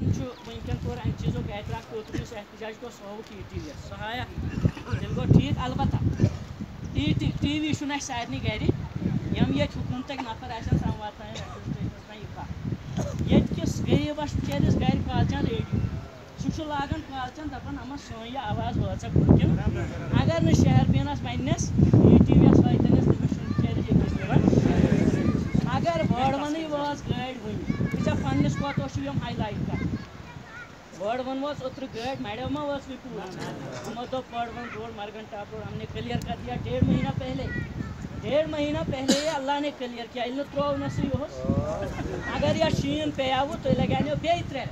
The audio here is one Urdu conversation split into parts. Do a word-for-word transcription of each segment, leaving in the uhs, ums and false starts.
ونکن کور امہ چیزو اعتراف اوتر اس احتجاج کو سہ ٹی ٹی وی سہ آیا تیل گو ٹھیک البتہ ٹی ٹی ٹی وی چھ سارے گھر یم یہ حکومتک نفر آن تم واتن ایڈمنسٹریشنس تین یہ کت یہ کس غریبس بچارس گر کالچان ریڈیو سہ لاگان کالچان دپان اما سون یہ آواز واچا کن کن اگر نا شہر بینس ونس ٹی ٹی وی یس واتنس تمس بچارس یقین دِوان اگر وڑوَن واز گاڑی ون ژےٚ پننس کوتس یم ہائی لائٹ کر وڑوَن واز اوتر گاڑی مڑو ما واز رپورٹ ہمو دوپ وڑوَن روڈ مرگن ٹاپ روڈ ہم نے کلیئر کر دیا ڈیڑھ مہینہ پہلے ڈیڑھ مہینہ پہلے یہ اللہ نے کلیئر کیا یل ترو نا سہ یہ اگر یہ شین پیو تھی لگانو بی ترے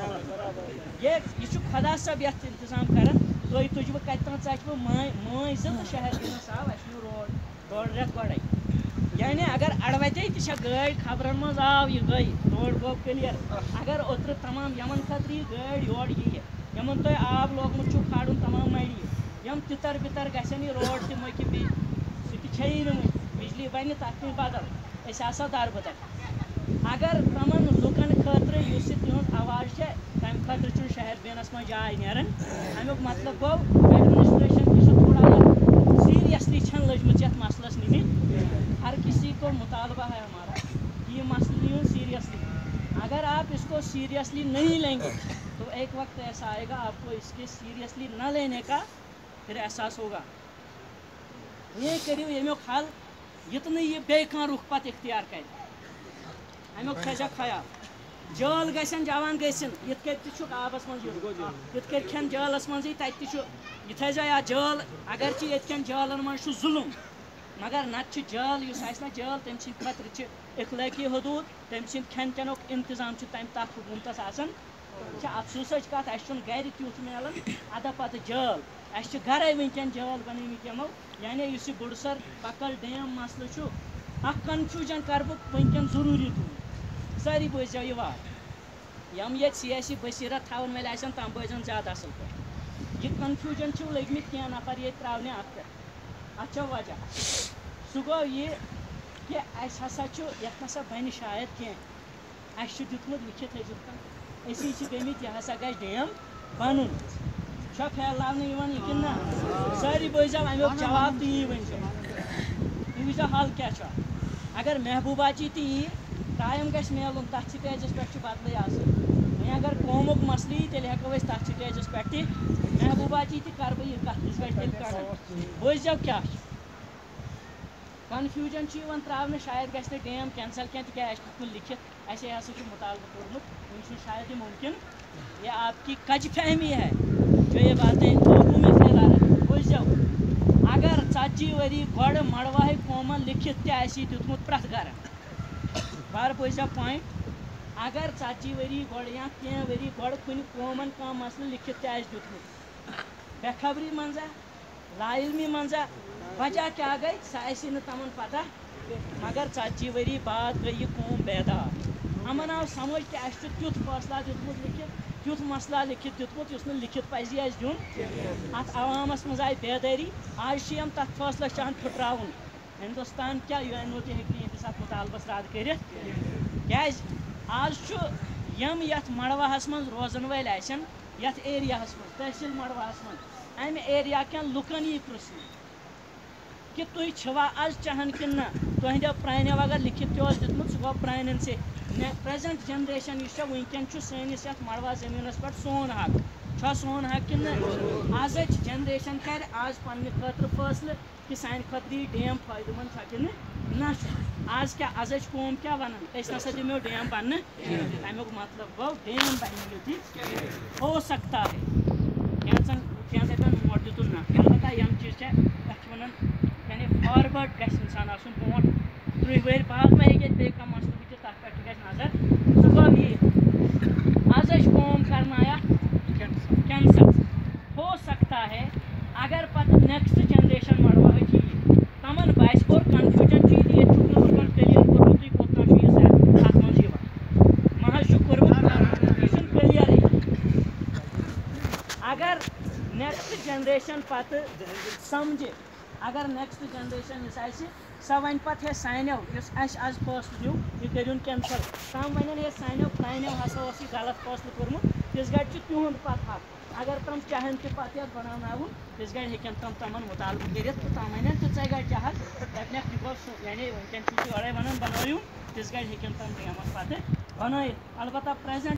یہ خدا صاحب یت انتظام کران تھی تجو کت تام ژچو ماے زٕ تہٕ شہر دِنس آو اَسہِ نیوٗ روڈ ڈۄڑ رٮ۪تھ گۄڈے یعنی اگر اڑوتے تہ گاڑی خبرن مز آو یہ گئی روڈ گو کلیئر اگر اوتر تمام یمن خاطر یہ گاڑی یور یی یمن تہ آب لوگمت چھو کھالن تمام مڑی یم تتر بتر گژھن یہ روڈ تہ مۄکہِ بیٚیہِ سہ تہ چھیی نہٕ وٕنہِ بجلی بنہِ تتھ پیٚیہِ بدل أسۍ آسو دربدر اگر تمن لُکن خٲطرٕ یُس یہِ تِہُنٛد آواز چھِ تمہِ خٲطرٕ چھُنہٕ شہر بینس منٛز جاے نیران امیُک مطلب گوٚو ایڈمنسٹریشن تہِ چھِ تھوڑا یتھ سیریسلی چھنہٕ لٔجمٕژ یتھ مسلس نِنہِ ہر کسی کو مطالبہ ہے ہمارا کہ یہ مسئلہ نہیں سیریسلی اگر آپ اس کو سیریسلی نہیں لیں گے تو ایک وقت ایسا آئے گا آپ کو اس کے سیریسلی نہ لینے کا پھر احساس ہوگا یہ کریو یمیک حل یتن یہ بے کان رخ پت اختیار کر امیک تھزا خیال جال گژھن جوان گژھن یت کر تہ آبس من یت کر کھین جالس من تتہ یہ تھزا یا جال اگرچہ یت کن جالن من ظلم مگر نت جال اس نا جال تم سند خطر اخلٲقی حدود تم سند کھین چنک انتظام تم تک حکومتس آسان افسوس کت اس گر تیت ملان ادا پتہ جال اس گرے ونکین جال بنمت یمو یعنی اس بڑسر پکل ڈیم مسئلہ اخ کنفیوجن کر بہ ونکین ضروری دور ساری بوزو یہ وات یم یہ سیاسی بصیرت تھون ول آسن تم بوزن زیادہ اصل پہ یہ کنفیوجن لگمت کی نفر یہ ترانے ات پہ اچھا وجہ سہ گو یہ کہ اس ہسا یت نسا بن شاید کی اس دیتمت لکھت حضرت اسی گمت یہ ہسا گھر ڈیم بن چھا پھیلانے یہ کن نا ساری بوزو امیک جواب تو یہ ونزو یہ وچو حل کیا اگر محبوبہ جی تہ یی ٹائم گھس ملن تر سٹیجس پہ بدلے آسن اگر قومک مسئلہ یی تیل ہیکو اس تر سٹیجس پہ محبوبہ جی تہ کر بہ یہ کت اس گھس تیل کڑن بوزو کیا کنفیوجن تراؤن شاید گھس ڈیم کینسل کی تک لکھت اسی ہسا مطالبہ کورمت یہ شاید یہ ممکن یہ آپ کی کج فہمی ہے جو یہ باتیں لوگوں میں پھیلا رہے بوزو اگر ژتجی وری گۄڈٕ مڑواہ قومن لکھت تہ دیتمت پرٛٮ۪تھ گرٕ بار بوزو پوائنٹ اگر ژتجی وری گۄڈٕ یا کینٛہہ وری گۄڈٕ کُنہِ قومن کانٛہہ مسلہٕ لکھت تہ دیتمت بے خبری منزا لا علمی منزا وجہ کیا گئی سہ آسی نہٕ تمن پتہ مگر ژتجی وری بعد گئی یہ قوم بیدار امن آو سمجھ کہ اس تیُتھ فٲصلہ دیتمت لکھت تیُتھ مسئلہ لکھت دیتمت اس لکھت پزی اس دیُن ات عوامس مز آئی بیداری آج یم تک فٲصلہ چاہان پھٹراؤن ہندوستان کیا یو این او تہ ہیٚکہِ نہٕ یہندس ات مطالبس رد کٔرِتھ کیاز آج یم یتھ مڑواہس من روزن ول آسن یتھ ایریاہس من تحصیل مڑواہس من امہ ایریا کٮ۪ن لُکن یی پرژھنہٕ کہ تُہۍ چھوا آز چاہان کن نہ تہندیو پرانیو اگر لکھت تہ دیتمت سہ گو پرانین سے پریزنٹ جنریشن اس ونکین سٲنِس یتھ مڑوا زمینس پہ سون حق چھا سون حق کن آزچ جنریشن کر آز پنہ خاطر فٲصلہٕ کہ سانہ خاطر یہ ڈیم فائدٕ مند چھا کن نہ آز کیا آزچ قوم کیا ونان أسۍ نسا دمو ڈیم بننے امیک مطلب گو ڈیم بننے یوت ہو سکتا ہے کینژن کینژن موٹ دتن نہ البتہ یم چیز ونان یعنی فاروٲرڈ گژھِ انسان آسُن برونٛٹھ ترٛہ ؤری بعد ما ہیٚکہِ بیٚیہِ کانٛہہ مسلہٕ وٕچھِتھ تتھ پٮ۪ٹھ تہِ گژھِ نظر سُہ گوٚو یہِ آزٕچ قوم کرنایا کینسل ہو سکتا ہے اگر پتہٕ نیکسٹ جنریشن مڑواہٕچ یی تمن باسہِ اور کنفیوجن چھُ ییٚتہِ ییٚتہِ چھُکھ نہٕ لُکن کلیر کوٚرمُت تُہۍ کوٚت تام چھُ یہِ اتھ منٛز یِوان مہ حظ چھُ کوٚرمُت یہِ چھُنہٕ کلیرٕے اگر نیکسٹ جنریشن پتہٕ سمجھِ اگر نیکسٹ جنریشن یس آسہِ سا ون پتہٕ ہے سانیو یُس اَسہِ آز فٲصلہٕ نیوٗ یہِ کٔرِوُن کٮ۪نسَل تِم وَنن ہے سانیو پرٛانیو ہسا اوس یہِ غلط فٲصلہٕ کوٚرمُت تِژھ گرِ چھُ تِہُنٛد پتہٕ حق اگر تِم چاہن تہِ پتہٕ یَتھ بناوناوُن تِژھ گرِ ہیٚکن تِم تِمن مُطالبہٕ کٔرِتھ تہٕ تِم وَنن تہِ ژےٚ گرِ چاہت دَپنَکھ یہِ گوٚو یعنی وٕنکٮ۪ن چھُو تُہۍ اورَے وَنان بنٲیِو تِژھ گرِ ہیٚکن تِم ڈیمَس پتہٕ بنٲیِتھ البتہ پرٛٮ۪زنٛٹ